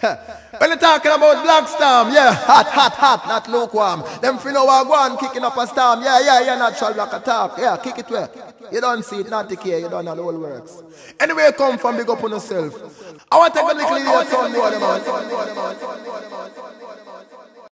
When you're talking about Black Storm, yeah, hot, not lukewarm. Them finna wagwan kicking up a storm, yeah, natural black attack, yeah, kick it where. You don't see it, not the care, you don't know the whole works. Anyway, come from big up on yourself. I want to take a little idiot son, boy, man.